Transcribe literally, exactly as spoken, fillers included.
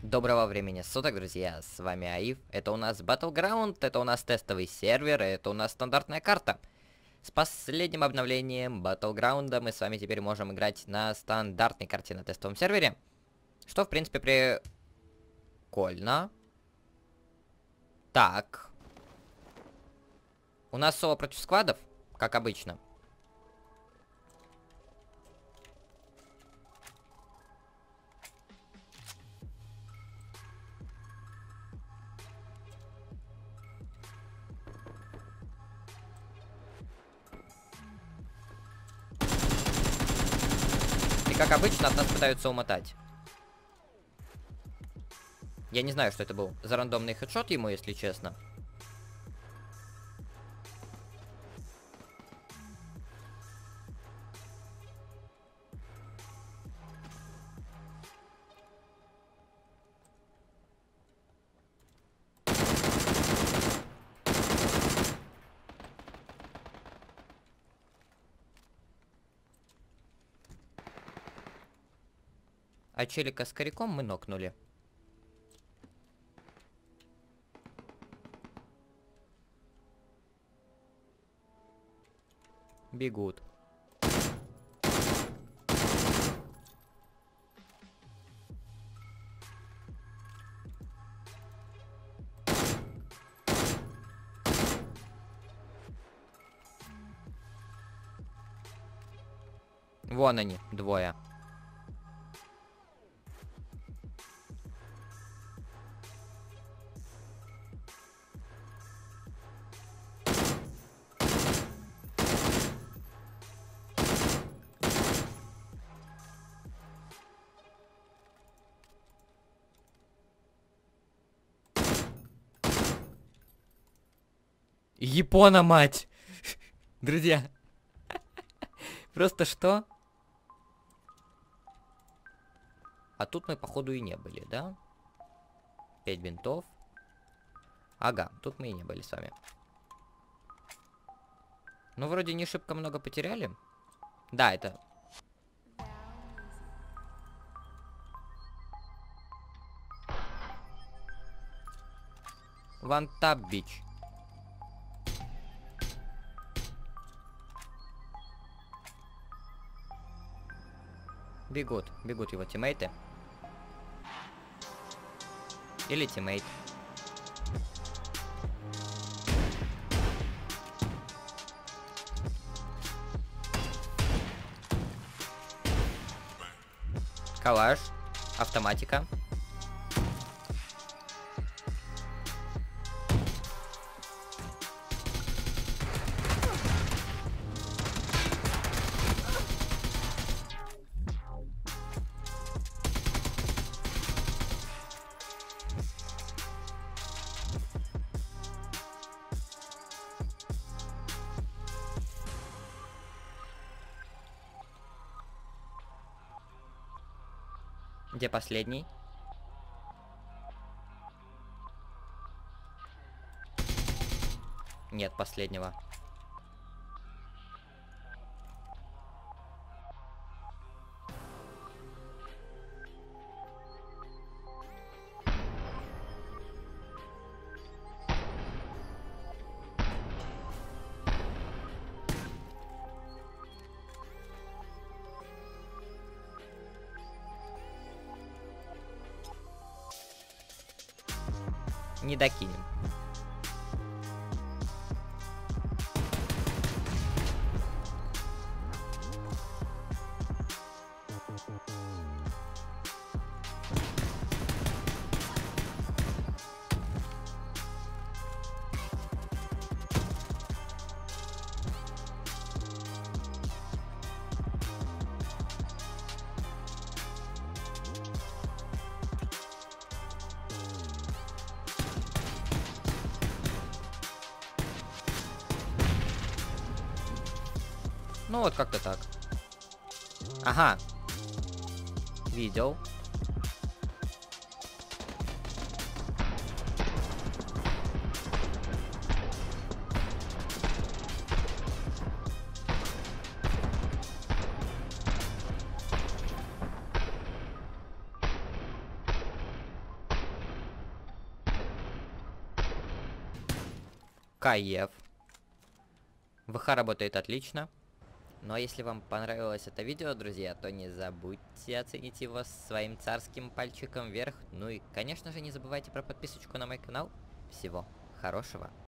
Доброго времени суток, друзья, с вами Аив. Это у нас Battleground, это у нас тестовый сервер, это у нас стандартная карта. С последним обновлением Battleground мы с вами теперь можем играть на стандартной карте на тестовом сервере. Что, в принципе, прикольно. Так. У нас соло против сквадов, как обычно. И как обычно от нас пытаются умотать. Я не знаю, что это был за рандомный хедшот ему, если честно. А челика с коряком мы нокнули. Бегут. Вон они, двое. Япона, мать! Друзья. Просто что? А тут мы, походу, и не были, да? Пять бинтов. Ага, тут мы и не были с вами. Ну, вроде не шибко много потеряли. Да, это... One Tap Beach. Бегут, бегут его тиммейты. Или тиммейт. Калаш. Автоматика. Где последний? Нет последнего. Не докинем. Ну вот как-то так. Ага. Видел. Каев. ВХ работает отлично. Ну а если вам понравилось это видео, друзья, то не забудьте оценить его своим царским пальчиком вверх. Ну и, конечно же, не забывайте про подписочку на мой канал. Всего хорошего.